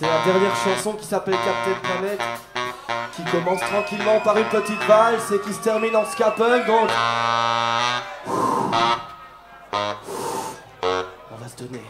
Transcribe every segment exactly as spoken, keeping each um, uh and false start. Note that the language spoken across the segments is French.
C'est la dernière chanson qui s'appelle Captain Planet, qui commence tranquillement par une petite valse et qui se termine en ska punk, donc on va se donner.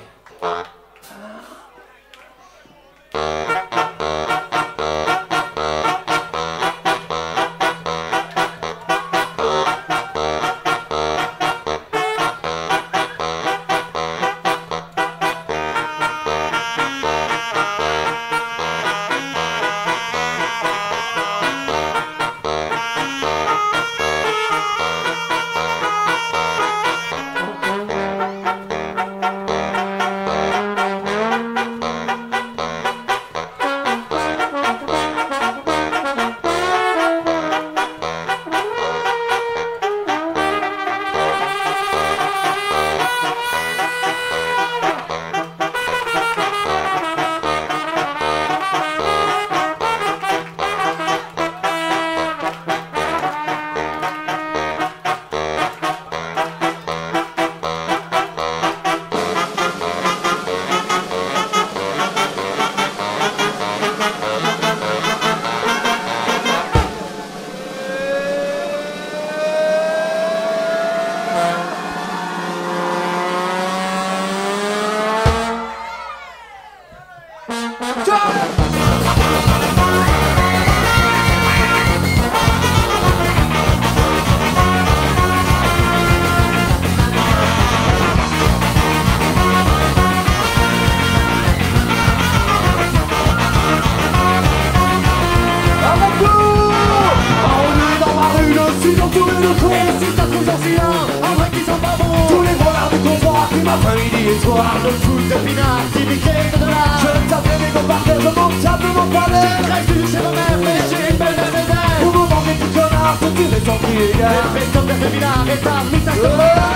Après-midi et soir, le foot d'épinards, syndiqué de dollars. Je tape les mégots par terre, je monte tape mon palais. Je reste du chez ma mère, mais j'ai une belle Mercedes. Vous vous vendez du connard, je tirer sans crier gare. Le festin de l'épinard est un message de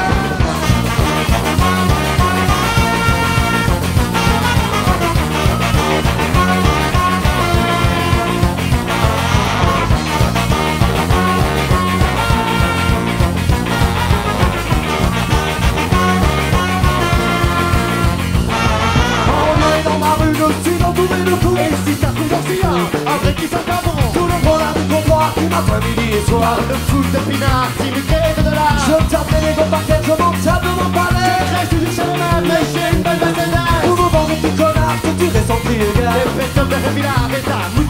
après qui s'en va bon. Tout le monde a du comptoir qui m'après-midi et soir. Le foot d'épinards, syndiqué de dollars. Je tape les mégots par terre, je monte tape mon palais. Je reste du chez ma mère, mais j'ai une belle Mercedes. Vous vous vendez du connard, je tirer sans crier gare. Le festin de l'épinard est un